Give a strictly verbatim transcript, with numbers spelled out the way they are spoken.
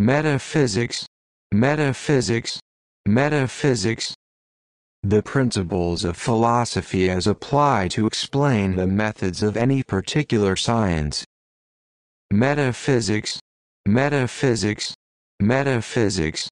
Metaphysics, metaphysics, metaphysics. The principles of philosophy as applied to explain the methods of any particular science. Metaphysics, metaphysics, metaphysics.